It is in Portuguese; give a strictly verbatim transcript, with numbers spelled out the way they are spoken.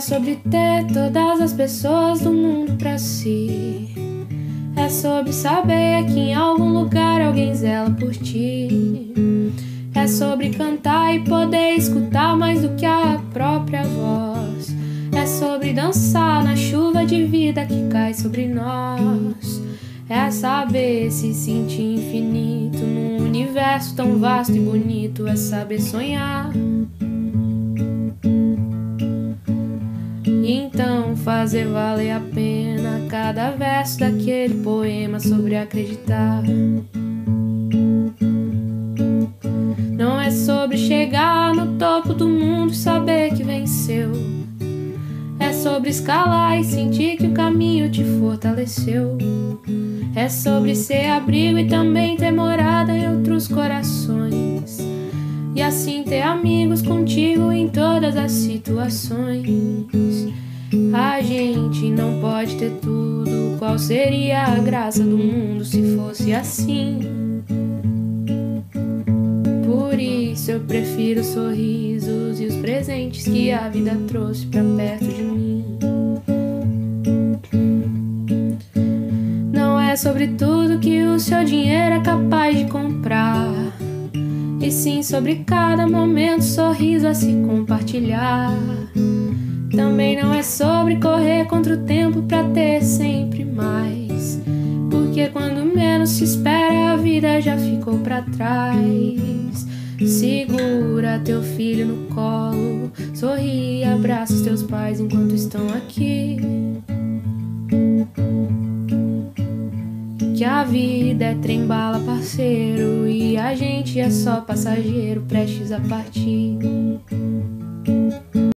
sobre ter todas as pessoas do mundo pra si. É sobre saber que em algum lugar alguém zela por ti. É sobre cantar e poder escutar mais do que a própria voz. É sobre dançar na chuva de vida que cai sobre nós. É saber se sentir infinito num universo tão vasto e bonito. É saber sonhar e então fazer valer a pena cada verso daquele poema sobre acreditar. Não é sobre chegar no topo do mundo e saber que venceu. É sobre escalar e sentir que o caminho te fortaleceu. É sobre ser abrigo e também ter morada em outros corações. E assim ter amigos contigo em todas as situações. A gente não pode ter tudo. Qual seria a graça do mundo se fosse assim? Por isso eu prefiro os sorrisos e os presentes que a vida trouxe pra perto de mim. Não é sobre tudo que o seu dinheiro é capaz de comprar, e sim sobre cada momento, sorriso a se compartilhar. Também não é sobre correr contra o tempo pra ter sempre mais, porque quando menos se espera a vida já ficou pra trás. Segura teu filho no colo, sorri e abraça os teus pais enquanto estão aqui. Que a vida é trem-bala, parceiro, e a gente é só passageiro prestes a partir.